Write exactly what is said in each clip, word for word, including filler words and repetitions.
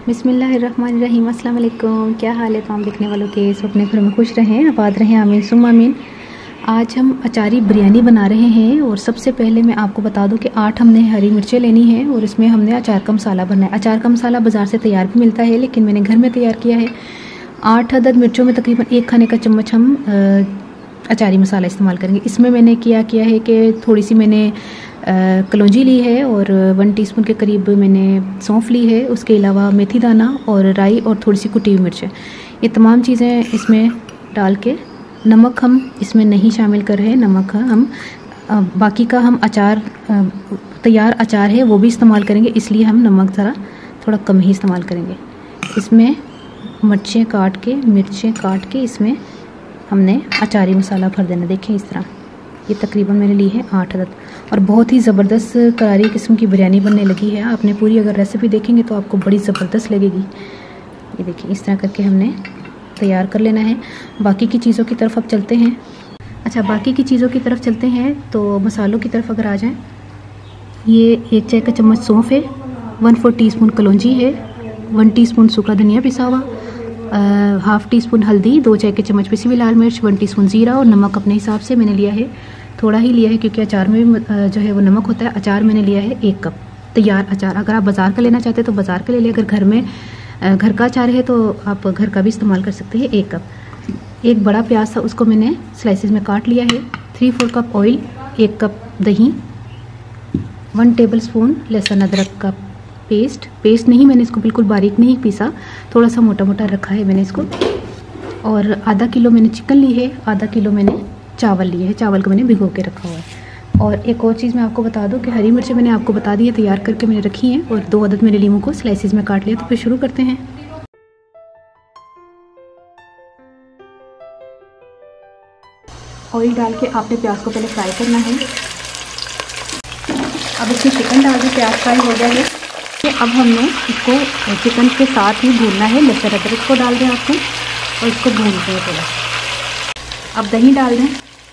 बिस्मिल्लाहिर्रहमानिर्रहीम। अस्सलाम वालेकुम। क्या हाल है तमाम देखने वालों के? सब अपने घर में खुश रहें, आबाद रहें, आमीन सुम आमीन। आज हम अचारी बिरयानी बना रहे हैं और सबसे पहले मैं आपको बता दूं कि आठ हमने हरी मिर्चें लेनी हैं और इसमें हमने अचार का मसाला भरना है। अचार का मसाला बाज़ार से तैयार भी मिलता है, लेकिन मैंने घर में तैयार किया है। आठ अदद मिर्चों में तकरीबन एक खाने का चम्मच हम अचारी मसाला इस्तेमाल करेंगे। इसमें मैंने किया किया है कि थोड़ी सी मैंने कलौंजी ली है और वन टीस्पून के करीब मैंने सौंफ ली है। उसके अलावा मेथी दाना और राई और थोड़ी सी कुटी हुई मिर्च है। ये तमाम चीज़ें इसमें डाल के, नमक हम इसमें नहीं शामिल कर रहे हैं। नमक हम बाकी का हम अचार तैयार अचार है वो भी इस्तेमाल करेंगे, इसलिए हम नमक ज़रा थोड़ा कम ही इस्तेमाल करेंगे। इसमें मिर्चें काट के मिर्चें काट के इसमें हमने अचारी मसाला भर देना। देखें इस तरह, ये तकरीबन मैंने ली है आठ अदद और बहुत ही ज़बरदस्त करारी किस्म की बिरयानी बनने लगी है। आपने पूरी अगर रेसिपी देखेंगे तो आपको बड़ी ज़बरदस्त लगेगी। ये देखिए, इस तरह करके हमने तैयार कर लेना है। बाकी की चीज़ों की तरफ अब चलते हैं। अच्छा, बाकी की चीज़ों की तरफ चलते हैं तो मसालों की तरफ अगर आ जाएं, ये एक चाय का चम्मच सौंफ है, वन फोर टी स्पून कलौंजी है, वन टीस्पून सूखा धनिया पिसा हुआ, हाफ़ टी स्पून हल्दी, दो चाय के चम्मच पिसी हुई लाल मिर्च, वन टीस्पून ज़ीरा और नमक अपने हिसाब से मैंने लिया है। थोड़ा ही लिया है क्योंकि अचार में भी जो है वो नमक होता है। अचार मैंने लिया है एक कप तैयार अचार। अगर आप बाज़ार का लेना चाहते हैं तो बाज़ार का ले लें, अगर घर में घर का अचार है तो आप घर का भी इस्तेमाल कर सकते हैं। एक कप एक बड़ा प्याज था, उसको मैंने स्लाइसेस में काट लिया है। थ्री फोर कप ऑयल, एक कप दही, वन टेबल स्पून लहसुन अदरक का पेस्ट पेस्ट नहीं, मैंने इसको बिल्कुल बारीक नहीं पीसा, थोड़ा सा मोटा मोटा रखा है मैंने इसको। और आधा किलो मैंने चिकन ली है, आधा किलो मैंने चावल लिए हैं। चावल को मैंने भिगो के रखा हुआ है। और एक और चीज़ मैं आपको बता दूं कि हरी मिर्चें मैंने आपको बता दी है, तैयार करके मैंने रखी हैं और दो अदद मैंने लीमू को स्लाइसिस में काट लिया। तो फिर शुरू करते हैं। ऑयल डाल के आपने प्याज को पहले फ्राई करना है। अब इसमें चिकन डाल के प्याज फ्राई हो गया है। तो अब हमने इसको चिकन के साथ ही भूनना है। लहसुन अदरक को डाल दें आपको और इसको भूनते हैं थोड़ा। अब दही डाल दें,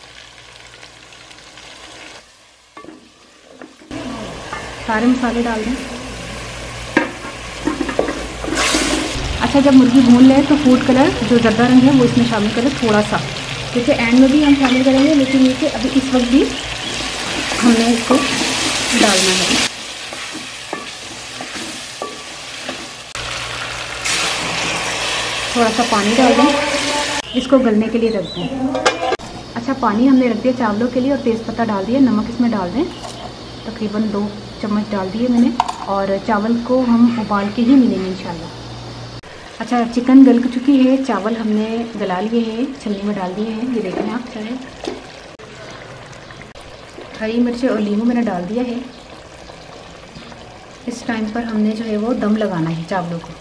सारे मसाले डाल दें। अच्छा, जब मुर्गी भून ले तो फूड कलर जो जर्दा रंग है वो इसमें शामिल करें थोड़ा सा, जैसे एंड में भी हम शामिल करेंगे, लेकिन ये कि अभी इस वक्त भी हमने इसको डालना है। थोड़ा सा पानी डाल दें, इसको गलने के लिए रख दें। अच्छा, पानी हमने रख दिया चावलों के लिए और तेज़पत्ता डाल दिया। नमक इसमें डाल दें, तकरीबन दो चम्मच डाल दिए मैंने। और चावल को हम उबाल के ही मिलेंगे इंशाल्लाह। अच्छा, चिकन गल चुकी है, चावल हमने गला लिए हैं, छलनी में डाल दिए हैं। ये देखें आप चाहे। हरी मिर्चें और नींबू मैंने डाल दिया है। इस टाइम पर हमने जो है वो दम लगाना है चावलों को।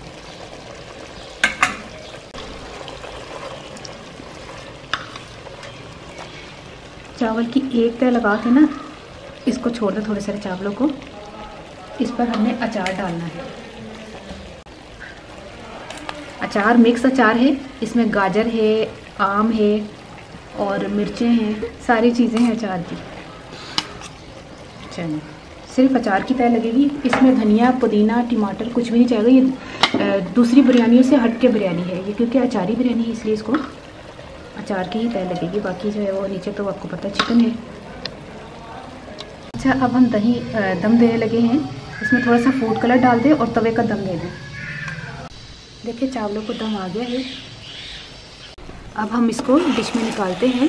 चावल की एक तह लगा के ना इसको छोड़ दें थोड़े सारे चावलों को। इस पर हमने अचार डालना है। अचार मिक्स अचार है, इसमें गाजर है, आम है और मिर्चें हैं, सारी चीज़ें हैं अचार की। चलिए, सिर्फ अचार की तह लगेगी। इसमें धनिया, पुदीना, टमाटर कुछ भी नहीं चाहिए। ये दूसरी बिरयानियों से हट के बिरयानी है ये, क्योंकि अचारी बिरयानी है इसलिए इसको अचार की ही तय लगेगी। बाकी जो है वो नीचे तो आपको पता है चिकन है। अच्छा, अब हम दही दम देने लगे हैं। इसमें थोड़ा सा फूड कलर डाल दें और तवे का दम दे दें। देखिए, चावलों को दम आ गया है। अब हम इसको डिश में निकालते हैं।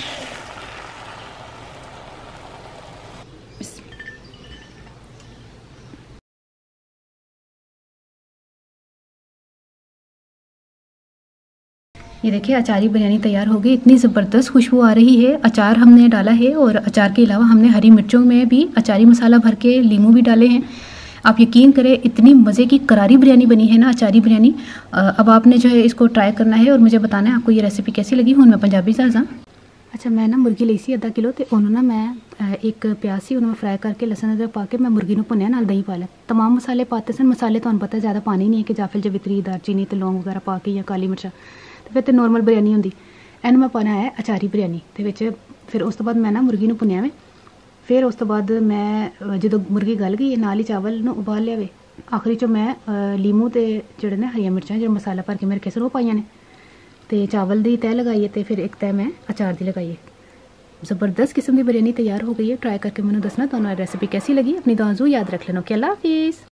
ये देखिए, अचारी बिरयानी तैयार हो गई। इतनी ज़बरदस्त खुशबू आ रही है। अचार हमने डाला है और अचार के अलावा हमने हरी मिर्चों में भी अचारी मसाला भर के लीमू भी डाले हैं। आप यकीन करें, इतनी मज़े की करारी बिरयानी बनी है ना अचारी बिरयानी। अब आपने जो है इसको ट्राई करना है और मुझे बताना है आपको ये रेसिपी कैसी लगी। हूँ मैं पंजाबी साजा। अच्छा, मैं ना मुर्गी ली सी अद्धा किलो, तो उन्होंने मैं एक प्याज सी उन्होंने फ्राई करके लसन अदरक पा के मैं मुर्गी ਨੂੰ ਭੁੰਨਿਆ, ਨਾਲ दही पा लिया। तमाम मसाले पाते सन। मसाले ਤੁਹਾਨੂੰ पता ज़्यादा पानी नहीं है कि जाफिल जवित्री दालचीनी तो लौंग वगैरह पा के या काली मिर्चा तो फिर तो नॉर्मल बिरयानी होंगी। ਇਹਨੂੰ मैं पाना है अचारी बिरयानी ਦੇ ਵਿੱਚ। फिर उस तो बाद मैं ना मुर्गी ਨੂੰ ਭੁੰਨਿਆ ਵੇ। फिर उस तो बाद मैं जो मुर्गी गल गई नाल ही चावल ਨੂੰ उबाल लिया वे। आखिरी चो मैं लीमू ते जेह्ड़े ने हरियां मिर्चां जेह्ड़ा मसाला भर के मेरे केसर ओह् पाइयां ने ते चावल दी तैऽ लगाइए ते फिर एक तैऽ मैं अचार दी लगाइए। ज़बरदस्त किस्म की बिरयानी तैयार हो गई है। ट्राई करके मैंने दसना तुहानू रेसिपी कैसी लगी। अपनी दुआं ज़रूर याद रख लेना। ओके, अल्लाह हाफिज़।